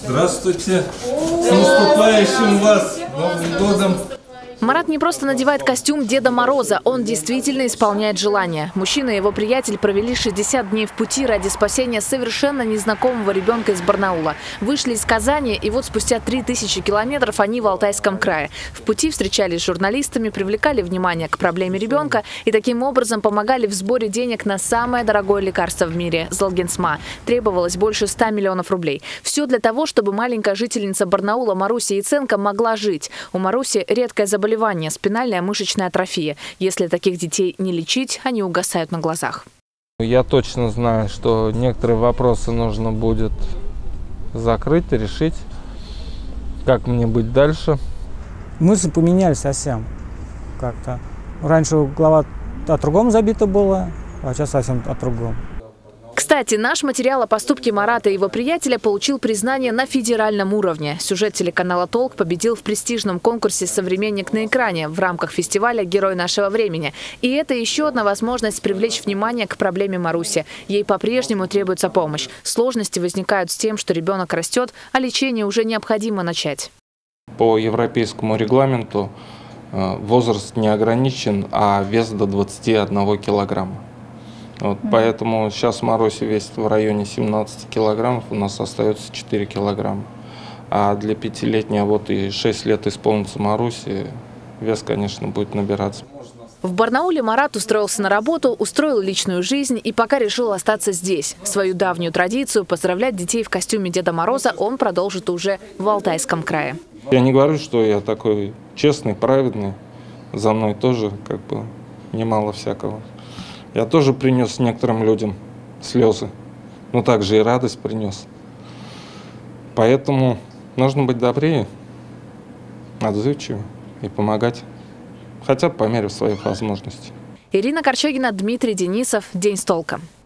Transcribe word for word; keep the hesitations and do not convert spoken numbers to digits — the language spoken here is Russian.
Здравствуйте! С наступающим вас Новым годом! Марат не просто надевает костюм Деда Мороза, он действительно исполняет желания. Мужчина и его приятель провели шестьдесят дней в пути ради спасения совершенно незнакомого ребенка из Барнаула. Вышли из Казани, и вот спустя три тысячи километров они в Алтайском крае. В пути встречались с журналистами, привлекали внимание к проблеме ребенка и таким образом помогали в сборе денег на самое дорогое лекарство в мире – Золгенсма. Требовалось больше ста миллионов рублей. Все для того, чтобы маленькая жительница Барнаула Маруся Яценко могла жить. У Маруси редкое заболевание. Спинальная мышечная атрофия. Если таких детей не лечить, они угасают на глазах. Я точно знаю, что некоторые вопросы нужно будет закрыть, решить. Как мне быть дальше? Мысли поменялись совсем как-то. Раньше голова о другом забита была, а сейчас совсем о другом. Кстати, наш материал о поступке Марата и его приятеля получил признание на федеральном уровне. Сюжет телеканала «Толк» победил в престижном конкурсе «Современник на экране» в рамках фестиваля «Герой нашего времени». И это еще одна возможность привлечь внимание к проблеме Маруси. Ей по-прежнему требуется помощь. Сложности возникают с тем, что ребенок растет, а лечение уже необходимо начать. По европейскому регламенту возраст не ограничен, а вес до двадцати одного килограмма. Вот, mm-hmm. Поэтому сейчас Маруся весит в районе семнадцати килограммов, у нас остается четыре килограмма. А для пятилетней, а вот и шесть лет исполнится Маруси, вес, конечно, будет набираться. В Барнауле Марат устроился на работу, устроил личную жизнь и пока решил остаться здесь. Свою давнюю традицию поздравлять детей в костюме Деда Мороза он продолжит уже в Алтайском крае. Я не говорю, что я такой честный, праведный. За мной тоже как бы немало всякого. Я тоже принес некоторым людям слезы, но также и радость принес. Поэтому нужно быть добрее, отзывчивее и помогать, хотя бы по мере своих возможностей. Ирина Корчагина, Дмитрий Денисов. День с толком.